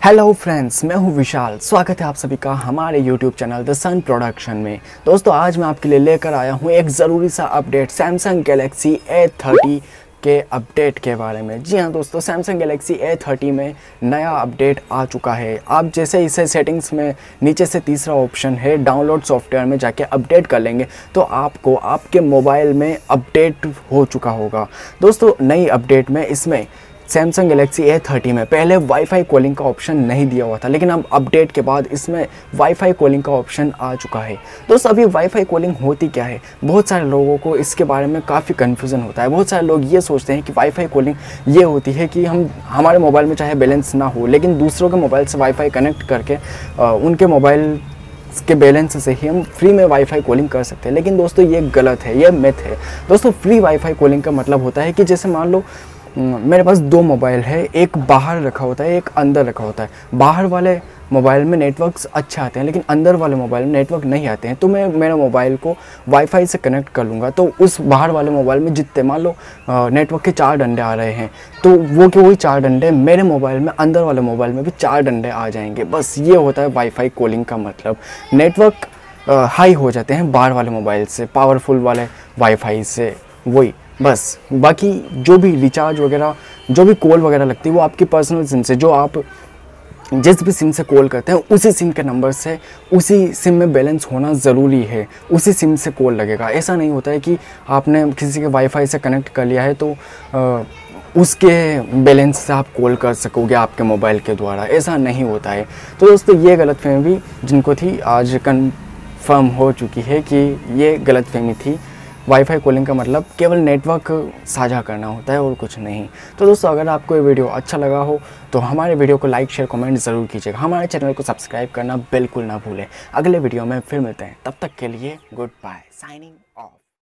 Hello friends, मैं हूं विशाल। स्वागत है आप सभी का हमारे YouTube channel the sun production में। दोस्तों, आज मैं आपके लिए लेकर आया हूं एक ज़रूरी सा अपडेट सैमसंग गैलेक्सी A30 के अपडेट के बारे में। जी हाँ दोस्तों, सैमसंग गैलेक्सी A30 में नया अपडेट आ चुका है। आप जैसे इसे सेटिंग्स में नीचे से तीसरा ऑप्शन है डाउनलोड सॉफ्टवेयर में जाके अपडेट कर लेंगे तो आपको आपके मोबाइल में अपडेट हो चुका होगा। दोस्तों, नई अपडेट में इसमें सैमसंग गैलेक्सी A30 में पहले वाईफाई कॉलिंग का ऑप्शन नहीं दिया हुआ था, लेकिन अब अपडेट के बाद इसमें वाईफाई कॉलिंग का ऑप्शन आ चुका है। दोस्तों, अभी वाईफाई कॉलिंग होती क्या है? बहुत सारे लोगों को इसके बारे में काफ़ी कन्फ्यूज़न होता है। बहुत सारे लोग ये सोचते हैं कि वाईफाई कॉलिंग ये होती है कि हमारे मोबाइल में चाहे बैलेंस ना हो, लेकिन दूसरों के मोबाइल से वाईफाई कनेक्ट करके उनके मोबाइल के बैलेंस से ही हम फ्री में वाईफाई कॉलिंग कर सकते हैं। लेकिन दोस्तों, ये गलत है, ये मिथ है। दोस्तों, फ्री वाईफाई कॉलिंग का मतलब होता है कि जैसे मान लो मेरे पास दो मोबाइल है, एक बाहर रखा होता है, एक अंदर रखा होता है। बाहर वाले मोबाइल में नेटवर्क्स अच्छे आते हैं, लेकिन अंदर वाले मोबाइल में नेटवर्क नहीं आते हैं। तो मैं मेरे मोबाइल को वाईफाई से कनेक्ट कर लूँगा, तो उस बाहर वाले मोबाइल में जितने मान लो नेटवर्क के 4 डंडे आ रहे हैं, तो वही 4 डंडे मेरे मोबाइल में, अंदर वाले मोबाइल में भी 4 डंडे आ जाएंगे। बस ये होता है वाईफाई कॉलिंग का मतलब। नेटवर्क हाई हो जाते हैं बाहर वाले मोबाइल से, पावरफुल वाले वाईफाई से, वही बस। बाकी जो भी रिचार्ज वगैरह, जो भी कॉल वगैरह लगती है वो आपकी पर्सनल सिम से, जो आप जिस भी सिम से कॉल करते हैं उसी सिम के नंबर से, उसी सिम में बैलेंस होना ज़रूरी है, उसी सिम से कॉल लगेगा। ऐसा नहीं होता है कि आपने किसी के वाईफाई से कनेक्ट कर लिया है तो उसके बैलेंस से आप कॉल कर सकोगे आपके मोबाइल के द्वारा। ऐसा नहीं होता है। तो दोस्तों, ये गलतफहमी जिनको थी आज कन्फर्म हो चुकी है कि ये गलतफहमी थी। वाईफाई कॉलिंग का मतलब केवल नेटवर्क साझा करना होता है और कुछ नहीं। तो दोस्तों, अगर आपको ये वीडियो अच्छा लगा हो तो हमारे वीडियो को लाइक शेयर कमेंट ज़रूर कीजिएगा। हमारे चैनल को सब्सक्राइब करना बिल्कुल ना भूलें। अगले वीडियो में फिर मिलते हैं, तब तक के लिए गुड बाय, साइनिंग ऑफ।